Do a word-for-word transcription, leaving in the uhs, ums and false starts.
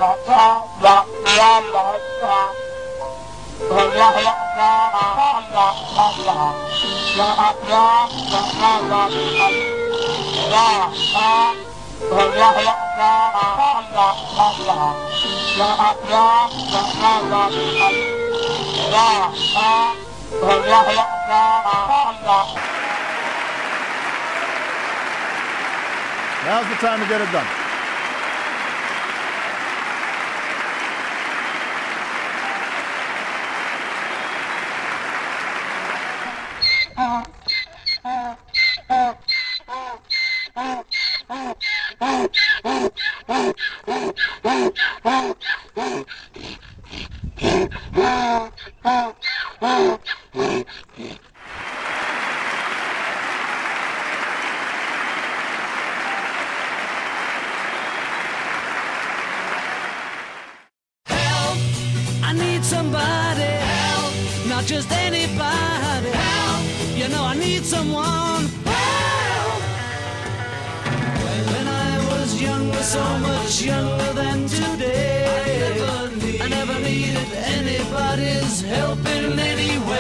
Now's the time to get it done. Somebody help, not just anybody help. You know I need someone help. When I was younger, so much younger than today, I never, need, I never needed anybody's help in any way.